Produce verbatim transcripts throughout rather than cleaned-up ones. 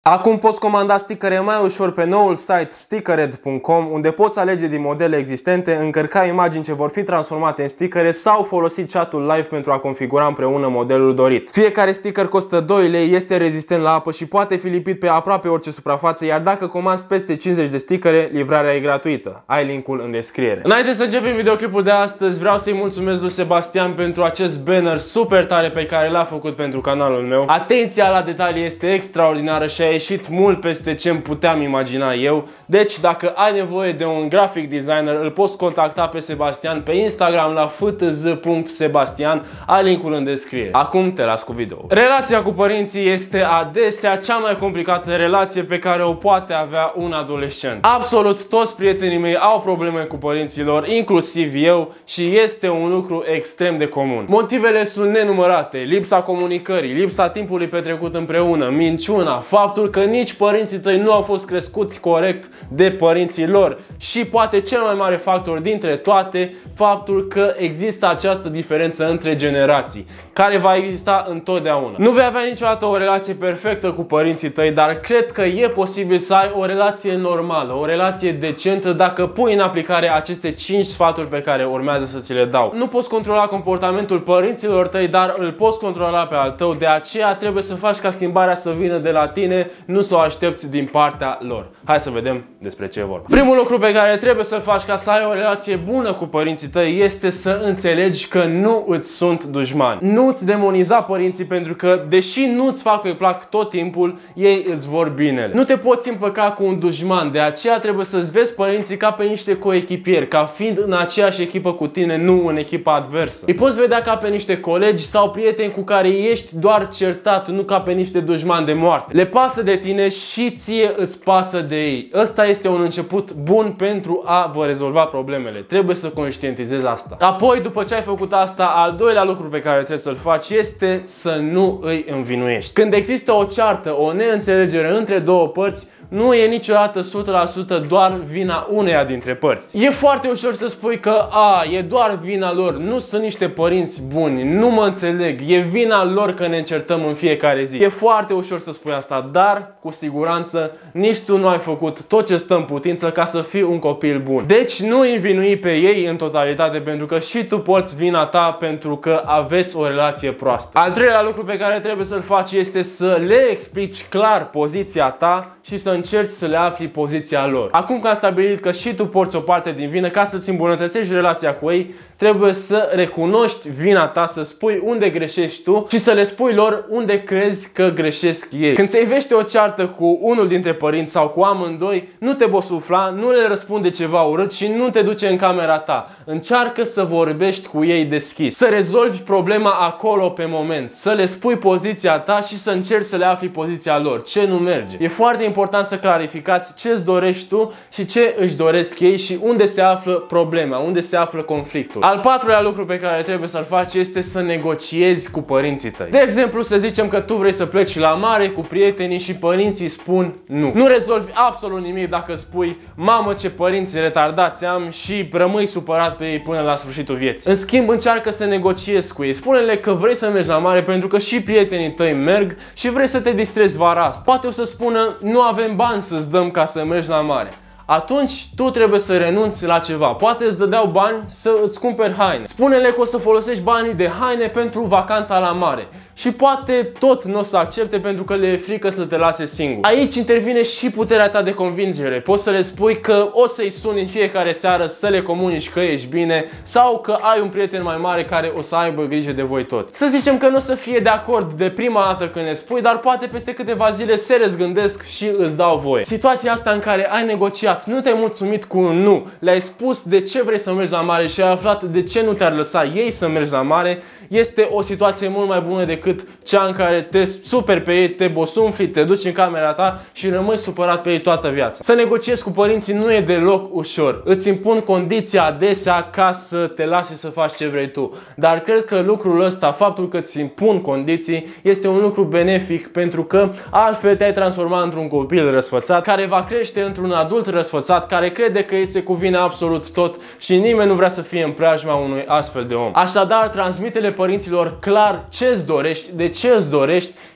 Acum poți comanda stickere mai ușor pe noul site stickered punct com, unde poți alege din modele existente, încărca imagini ce vor fi transformate în stickere sau folosi chatul live pentru a configura împreună modelul dorit. Fiecare sticker costă doi lei, este rezistent la apă și poate fi lipit pe aproape orice suprafață, iar dacă comanzi peste cincizeci de stickere, livrarea e gratuită. Ai linkul în descriere. Înainte să începem videoclipul de astăzi, vreau să-i mulțumesc lui Sebastian pentru acest banner super tare pe care l-a făcut pentru canalul meu. Atenția la detalii este extraordinară și a ieșit mult peste ce îmi puteam imagina eu. Deci dacă ai nevoie de un graphic designer, îl poți contacta pe Sebastian pe Instagram la f t z punct sebastian. Ai linkul în descriere. Acum te las cu video. Relația cu părinții este adesea cea mai complicată relație pe care o poate avea un adolescent. Absolut toți prietenii mei au probleme cu părinții lor, inclusiv eu, și este un lucru extrem de comun. Motivele sunt nenumărate: lipsa comunicării, lipsa timpului petrecut împreună, minciuna, faptul că nici părinții tăi nu au fost crescuți corect de părinții lor și poate cel mai mare factor dintre toate, faptul că există această diferență între generații, care va exista întotdeauna. Nu vei avea niciodată o relație perfectă cu părinții tăi, dar cred că e posibil să ai o relație normală, o relație decentă dacă pui în aplicare aceste cinci sfaturi pe care urmează să ți le dau. Nu poți controla comportamentul părinților tăi, dar îl poți controla pe al tău, de aceea trebuie să faci ca schimbarea să vină de la tine, nu să o aștepți din partea lor. Hai să vedem despre ce e vorba. Primul lucru pe care trebuie să-l faci ca să ai o relație bună cu părinții tăi este să înțelegi că nu îți sunt dușmani. Nu îți demoniza părinții, pentru că, deși nu îți fac îi plac tot timpul, ei îți vor binele. Nu te poți împăca cu un dușman, de aceea trebuie să-ți vezi părinții ca pe niște coechipieri, ca fiind în aceeași echipă cu tine, nu în echipa adversă. Îi poți vedea ca pe niște colegi sau prieteni cu care ești doar certat, nu ca pe niște dușmani de moarte. Le pasă de tine și ție îți pasă de ei. Ăsta este un început bun pentru a vă rezolva problemele. Trebuie să conștientizezi asta. Apoi, după ce ai făcut asta, al doilea lucru pe care trebuie să-l faci este să nu îi învinuiești. Când există o ceartă, o neînțelegere între două părți, nu e niciodată o sută la sută doar vina uneia dintre părți. E foarte ușor să spui că a, e doar vina lor, nu sunt niște părinți buni, nu mă înțeleg, e vina lor că ne încertăm în fiecare zi. E foarte ușor să spui asta, dar cu siguranță nici tu nu ai făcut tot ce stă în putință ca să fii un copil bun. Deci nu îi învinui pe ei în totalitate, pentru că și tu poți vina ta pentru că aveți o relație proastă. Al treilea lucru pe care trebuie să-l faci este să le explici clar poziția ta și să încerci să le afli poziția lor. Acum că am stabilit că și tu porți o parte din vină, ca să-ți îmbunătățești relația cu ei, trebuie să recunoști vina ta, să spui unde greșești tu și să le spui lor unde crezi că greșesc ei. Când se ivește o ceartă cu unul dintre părinți sau cu amândoi, nu te bosufla, nu le răspunde ceva urât și nu te duce în camera ta. Încearcă să vorbești cu ei deschis, să rezolvi problema acolo pe moment, să le spui poziția ta și să încerci să le afli poziția lor, ce nu merge. E foarte important să clarificați ce îți dorești tu și ce își doresc ei și unde se află problema, unde se află conflictul. Al patrulea lucru pe care trebuie să-l faci este să negociezi cu părinții tăi. De exemplu, să zicem că tu vrei să pleci la mare cu prietenii și părinții spun nu. Nu rezolvi absolut nimic dacă spui: mamă, ce părinți retardați am, și rămâi supărat pe ei până la sfârșitul vieții. În schimb, încearcă să negociezi cu ei. Spune-le că vrei să mergi la mare pentru că și prietenii tăi merg și vrei să te distrezi vara asta. Poate o să spună: nu avem bani să-ți dăm ca să mergi la mare. Atunci tu trebuie să renunți la ceva. Poate îți dădeau bani să îți cumperi haine. Spune-le că o să folosești banii de haine pentru vacanța la mare. Și poate tot nu o să accepte pentru că le e frică să te lase singur. Aici intervine și puterea ta de convingere. Poți să le spui că o să-i suni în fiecare seară să le comunici că ești bine sau că ai un prieten mai mare care o să aibă grijă de voi toți. Să zicem că nu o să fie de acord de prima dată când le spui, dar poate peste câteva zile se răzgândesc și îți dau voie. Situația asta în care ai negociat, nu te-ai mulțumit cu un nu, le-ai spus de ce vrei să mergi la mare și ai aflat de ce nu te-ar lăsa ei să mergi la mare, este o situație mult mai bună decât cea în care te superi pe ei, te bosunfli, te duci în camera ta și rămâi supărat pe ei toată viața. Să negociezi cu părinții nu e deloc ușor. Îți impun condiția adesea ca să te lase să faci ce vrei tu. Dar cred că lucrul ăsta, faptul că îți impun condiții, este un lucru benefic, pentru că altfel te-ai transforma într-un copil răsfățat care va crește într-un adult răsfățat care crede că îi se cuvine absolut tot și nimeni nu vrea să fie în preajma unui astfel de om. Așadar, transmite-le părinților clar ce îți dorești, de ce îți dorești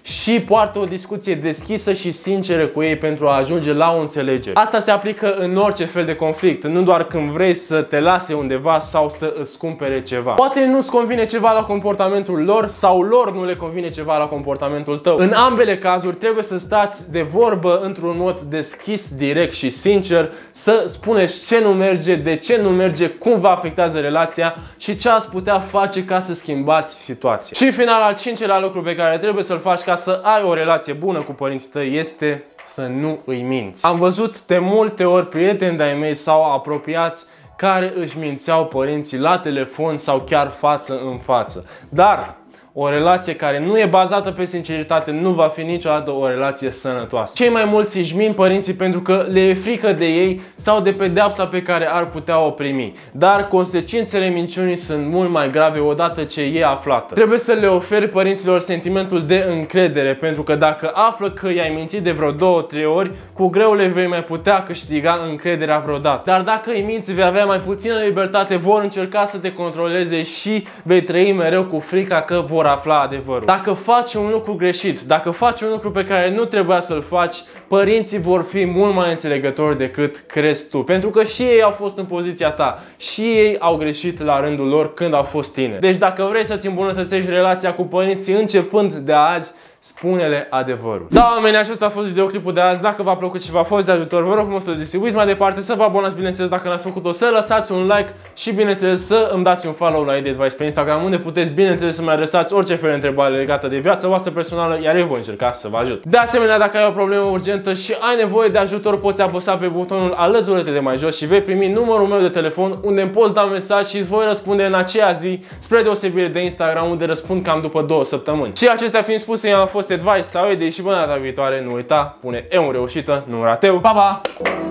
și poartă o discuție deschisă și sinceră cu ei pentru a ajunge la o înțelegere. Asta se aplică în orice fel de conflict, nu doar când vrei să te lase undeva sau să îți cumpere ceva. Poate nu-ți convine ceva la comportamentul lor sau lor nu le convine ceva la comportamentul tău. În ambele cazuri trebuie să stați de vorbă într-un mod deschis, direct și sincer, să spuneți ce nu merge, de ce nu merge, cum vă afectează relația și ce ați putea face ca să schimbați situația. Și în final, al cincelea lucru pe care trebuie să-l faci ca să ai o relație bună cu părinții tăi este să nu îi minți. Am văzut de multe ori prieteni de-ai mei sau apropiați care își mințeau părinții la telefon sau chiar față în față. Dar o relație care nu e bazată pe sinceritate nu va fi niciodată o relație sănătoasă. Cei mai mulți își mint părinții pentru că le e frică de ei sau de pedeapsa pe care ar putea o primi. Dar consecințele minciunii sunt mult mai grave odată ce e aflată. Trebuie să le oferi părinților sentimentul de încredere, pentru că dacă află că i-ai mințit de vreo două, trei ori, cu greu le vei mai putea câștiga încrederea vreodată. Dar dacă îi minți, vei avea mai puțină libertate, vor încerca să te controleze și vei trăi mereu cu frica că vor afla adevărul. Dacă faci un lucru greșit, dacă faci un lucru pe care nu trebuia să-l faci, părinții vor fi mult mai înțelegători decât crezi tu. Pentru că și ei au fost în poziția ta. Și ei au greșit la rândul lor când au fost tineri. Deci dacă vrei să-ți îmbunătățești relația cu părinții începând de azi, spune-le adevărul. Da, oameni, acesta a fost videoclipul de azi. Dacă v-a plăcut și v-a fost de ajutor, vă rog frumos să-l distribuiți mai departe, să vă abonați, bineînțeles, dacă n-ați făcut-o, să lăsați un like și, bineînțeles, să îmi dați un follow la Eddie Advice pe Instagram, unde puteți, bineînțeles, să-mi adresați orice fel de întrebare legată de viața voastră personală, iar eu voi încerca să vă ajut. De asemenea, dacă ai o problemă urgentă și ai nevoie de ajutor, poți apăsa pe butonul alături-te de mai jos și vei primi numărul meu de telefon, unde îmi poți da mesaj și îți voi răspunde în aceea zi, spre deosebire de Instagram, unde răspund cam după două săptămâni. Și acestea fiind spuse, eu am fost Advice sau Eddie și până data viitoare, nu uita, pune E în reușită, nu rateu. Pa, pa!